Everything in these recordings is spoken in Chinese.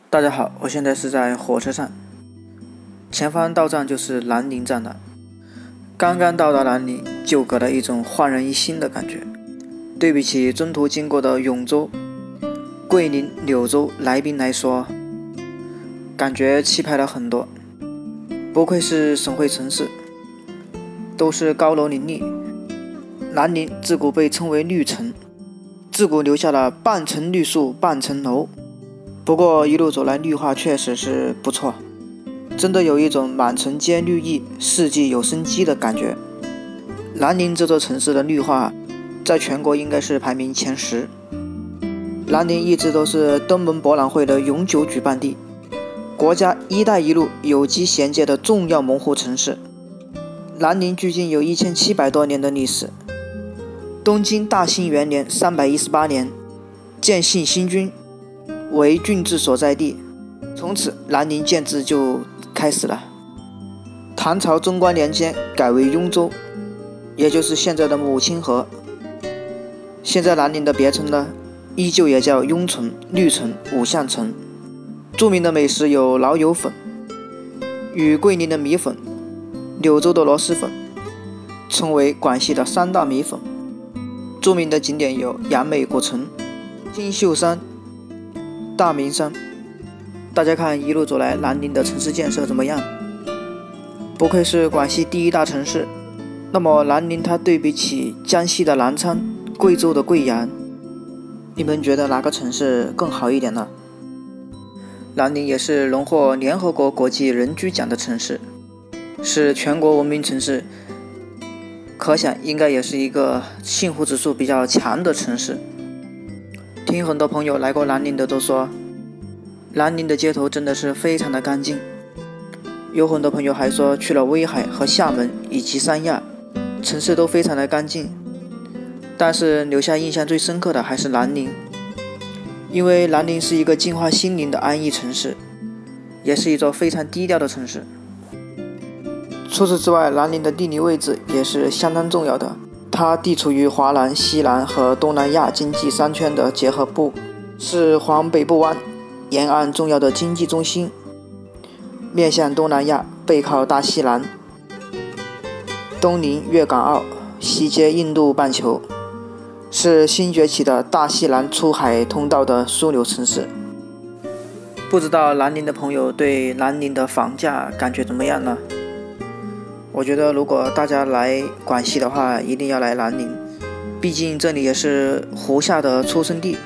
大家好，我现在是在火车站，前方到站就是南宁站了。刚刚到达南宁，就给了一种焕然一新的感觉。对比起中途经过的永州、桂林、柳州、来宾来说，感觉气派了很多。不愧是省会城市，都是高楼林立。南宁自古被称为绿城，自古留下了半城绿树半城楼。不过一路走来，绿化确实是不错，真的有一种满城皆绿意，四季有生机的感觉。南宁这座城市的绿化在全国应该是排名前10。南宁一直都是东盟博览会的永久举办地，国家“一带一路”有机衔接的重要门户城市。南宁距今有1700多年的历史。东京大兴元年318年，建信新君为郡治所在地，从此南宁建制就开始了。唐朝贞观年间改为雍州，也就是现在的母亲河。现在南宁的别称呢，依旧也叫雍城、绿城、五象城。著名的美食有老友粉，与桂林的米粉、柳州的螺蛳粉，称为广西的3大米粉。著名的景点有杨梅古城、金秀山、大明山。大家看一路走来，南宁的城市建设怎么样？不愧是广西第1大城市。那么南宁它对比起江西的南昌、贵州的贵阳，你们觉得哪个城市更好一点呢？南宁也是荣获联合国国际人居奖的城市，是全国文明城市，可想应该也是一个幸福指数比较强的城市。听很多朋友来过南宁的都说，南宁的街头真的是非常的干净。有很多朋友还说去了威海和厦门以及三亚，城市都非常的干净。但是留下印象最深刻的还是南宁，因为南宁是一个净化心灵的安逸城市，也是一座非常低调的城市。除此之外，南宁的地理位置也是相当重要的，它地处于华南、西南和东南亚经济3圈的结合部，是环北部湾沿岸重要的经济中心，面向东南亚，背靠大西南，东临粤港澳，西接印度半球，是新崛起的大西南出海通道的枢纽城市。不知道南宁的朋友对南宁的房价感觉怎么样呢？我觉得如果大家来广西的话，一定要来南宁，毕竟这里也是胡夏的出生地。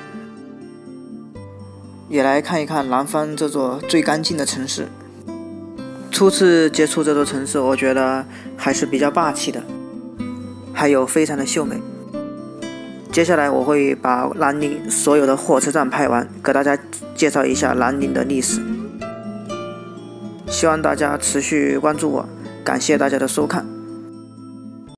也来看一看南方这座最干净的城市。初次接触这座城市，我觉得还是比较霸气的，还有非常的秀美。接下来我会把南宁所有的火车站拍完，给大家介绍一下南宁的历史。希望大家持续关注我，感谢大家的收看。